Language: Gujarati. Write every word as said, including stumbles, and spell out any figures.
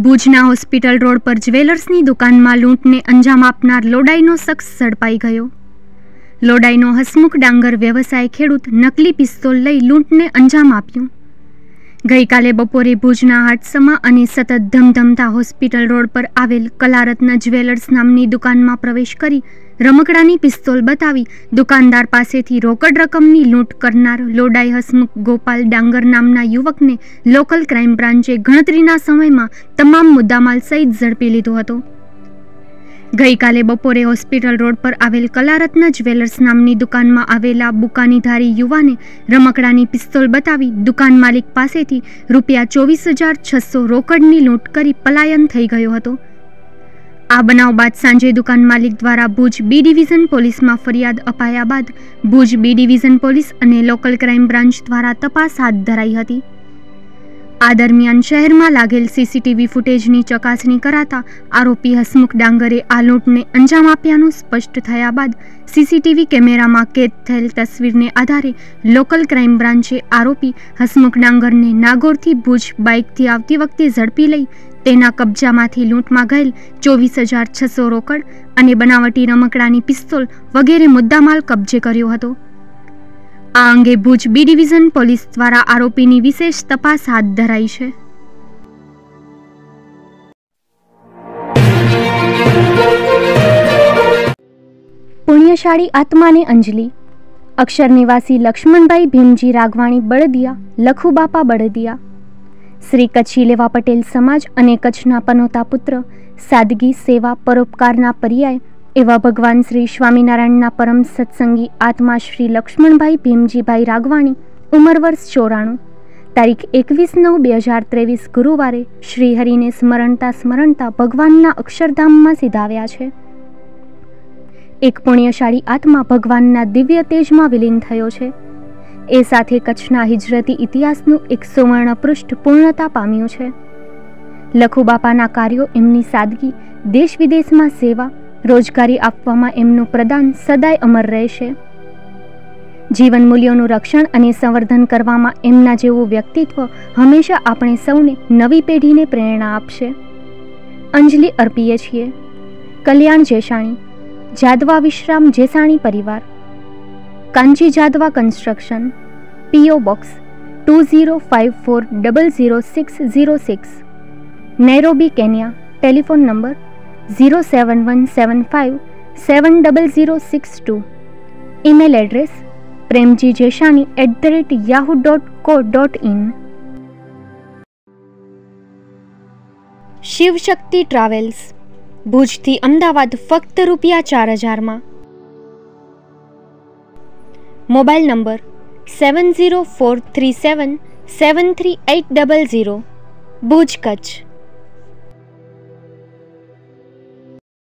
ભુજના હોસ્પિટલ રોડ પર જ્વેલર્સની દુકાનમાં લૂંટને અંજામ આપનાર લોડાઈનો શખ્સ ઝડપાઈ ગયો। લોડાઈનો હસમુખ ડાંગર વ્યવસાય ખેડૂત નકલી પિસ્તોલ લઈ લૂંટને અંજામ આપ્યું। ગઈકાલે બપોરે ભુજના હાટસમા અને સતત ધમધમતા હોસ્પિટલ રોડ પર આવેલ કલારત્ન જ્વેલર્સ નામની દુકાનમાં પ્રવેશ કરી રમકડાની પિસ્તોલ બતાવી દુકાનદાર પાસેથી રોકડ રકમની લૂંટ કરનાર લોડાઈ હસમુખ ગોપાલ ડાંગર નામના યુવકને લોકલ ક્રાઇમ બ્રાન્ચે ગણતરીના સમયમાં તમામ મુદ્દામાલ સહિત ઝડપી લીધો હતો। ગઈકાલે બપોરે હોસ્પિટલ રોડ પર આવેલ કલારત્ન જ્વેલર્સ નામની દુકાનમાં આવેલા બુકાનીધારી યુવાને રમકડાની પિસ્તોલ બતાવી દુકાન માલિક પાસેથી રૂપિયા ચોવીસ હજાર છસો રોકડની લૂંટ કરી પલાયન થઈ ગયો હતો। આ બનાવ બાદ સાંજે દુકાન માલિક દ્વારા ભુજ બી ડિવિઝન પોલીસમાં ફરિયાદ અપાયા બાદ ભુજ બી ડિવિઝન પોલીસ અને લોકલ ક્રાઇમ બ્રાન્ચ દ્વારા તપાસ હાથ ધરાઈ હતી। આ દરમિયાન શહેરમાં લાગેલ સીસીટીવી ફૂટેજની ચકાસણી કરાતા આરોપી હસમુખ ડાંગરે આ લૂંટને અંજામ આપ્યાનું સ્પષ્ટ થયા બાદ સીસીટીવી કેમેરામાં કેદ થયેલ તસવીરને આધારે લોકલ ક્રાઇમ બ્રાન્ચે આરોપી હસમુખ ડાંગરને નાગોરથી ભુજ બાઇકથી આવતી વખતે ઝડપી લઈ તેના કબજામાંથી લૂંટમાં ગયેલ ચોવીસ હજાર છસો રોકડ અને બનાવટી રમકડાની પિસ્તોલ વગેરે મુદ્દામાલ કબજે કર્યો હતો। આ અંગે ભુજ બી ડિવિઝન પોલીસ દ્વારા આરોપીની વિશેષ તપાસ હાથ ધરાઈ છે। પુણ્યશાળી આત્માને અંજલિ। અક્ષર નિવાસી લક્ષ્મણભાઈ ભીમજી રાગવાણી બળદિયા, લખુબાપા બળદિયા, શ્રી કચ્છી લેવા પટેલ સમાજ અને કચ્છના પનોતા પુત્ર, સાદગી, સેવા, પરોપકારના પર્યાય એવા ભગવાન શ્રી સ્વામિનારાયણના પરમ સત્સંગી આત્મા શ્રી લક્ષ્મણભાઈ ભીમજીભાઈ રાગવાણી, ઉંમર વર્ષ ચોરાણું, તારીખ એકવીસ નવ બે હજાર ત્રેવીસ ગુરુવારે શ્રી હરિને સ્મરણતા સ્મરણતા ભગવાનના અક્ષરધામમાં સિધાવ્યા છે। એક પુણ્યશાળી આત્મા ભગવાનના દિવ્ય તેજમાં વિલીન થયો છે। એ સાથે કચ્છના હિજરતી ઇતિહાસનું એક સુવર્ણ પૃષ્ઠ પૂર્ણતા પામ્યું છે। લખુબાપાના કાર્યો, એમની સાદગી, દેશ વિદેશમાં સેવા, રોજગારી આપવામાં એમનું પ્રદાન સદાય અમર રહેશે। જીવન મૂલ્યોનું રક્ષણ અને સંવર્ધન કરવામાં એમના જેવું વ્યક્તિત્વ હંમેશા આપણે સૌને નવી પેઢીને પ્રેરણા આપશે। અંજલિ અર્પીએ છીએ કલ્યાણ જેસાણી, જાદવા વિશ્રામ જેસાણી પરિવાર, Kanchi Jadva construction, PO box two zero five four double zero six zero six, Nairobi, Kenya. Telephone number zero seven one seven five seven double zero six two. Email address Premji Jesani at the rate Yahoo dot co dot in. Shivshakti travels, ભુજથી અમદાવાદ ફક્ત રૂપિયા ચાર હજારમાં। Mobile number seven zero four three seven seven three at double zero, Bhuj, Kutch.